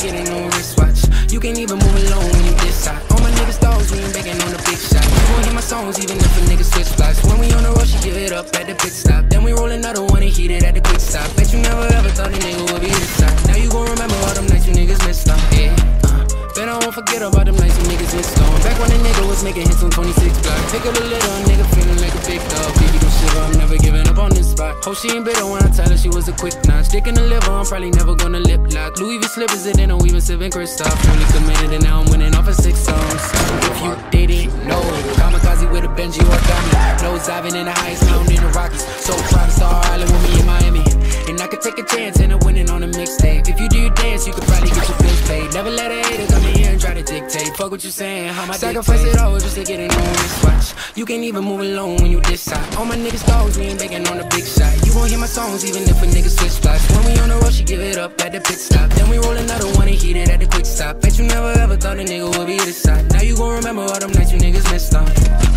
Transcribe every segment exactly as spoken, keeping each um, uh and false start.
get a new wristwatch. You can't even move alone when you this hot. All my niggas dogs, we ain't begging on the big shot. You gon' hear my songs even if a nigga switch spots. When we on the road, she give it up at the pit stop. Then we roll another one and heat it at the quick stop. Bet you never ever thought a nigga would be this hot. Now you gon' remember all them nights you niggas missed on. Yeah, uh, bet I won't forget about them nights you niggas missed on. Back when a nigga was making hits on twenty-six block. Take a little nigga feeling like a big dog. Baby, don't shiver, I'm never giving up on this spot. Hope she ain't bitter when I tell her she was a quick notch. Dick in the liver, I'm probably never gonna lip lock. Louis V slippers and they don't even sipping Kristoff. Fully committed and now I'm winning off of six songs. If you didn't know, kamikaze with a Benji or Dami. Nose diving in the highest mountain in the Rockies. So proud of Star Island with me in Miami. And I could take a chance and I'm winning on a mixtape. If you do your dance, you could probably get your bills paid. Never let a hater come in here and try to dictate. Fuck what you saying, how my sacrifice it all just to get a new wristwatch. You can't even move alone when you this hot. All my niggas dogs, we ain't begging on the big shot. You gon' hear my songs even if a nigga switch spots. When we on the road, she give it up at the pit stop. Then we roll another one and heat it at the quick stop. Bet you never ever thought a nigga would be this hot. Now you gon' remember all them nights you niggas missed on.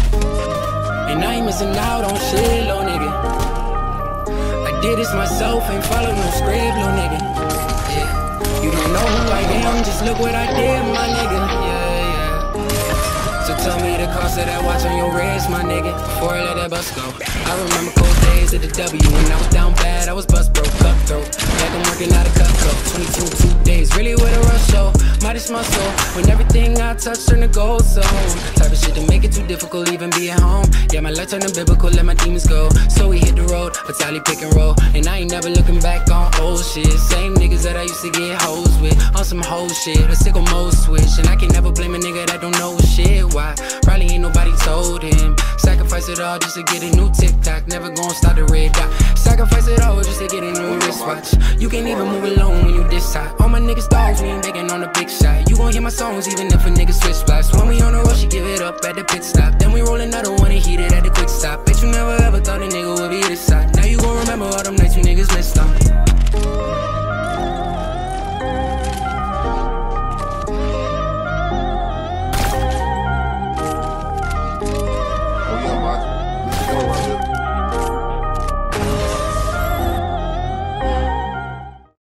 And I ain't missing out on shit, little nigga. I did this myself, ain't follow no script, little nigga. Yeah, you don't know who I am, just look what I did, my nigga. Yeah, yeah. So tell me the cost of that watch on your wrist, my nigga, before I let that bus go. I remember cold days at the W, when I was down bad, I was bust broke, cutthroat. Like I'm working out a cutthroat, twenty-two, two days, really with a rush show. Might as my soul, when everything I touch turn to gold zone. Type of shit to make it too difficult, even be at home. Yeah, my life turning biblical, let my demons go. So we hit the road, Batali pick and roll. And I ain't never looking back on old shit. Same niggas that I used to get hoes with, on some whole shit, a sickle mode switch. And I can never blame a nigga that don't know shit. Why? Probably ain't nobody told him. Sacrifice it all just to get a new TikTok. Never gon' start the red dot. Sacrifice it all just to get a new wristwatch. You can't even move alone when you this hot. All my niggas dogs, we ain't begging on the big shot. You gon' hear my songs even if a nigga switch spots. When we on the road, she give it up at the pit stop.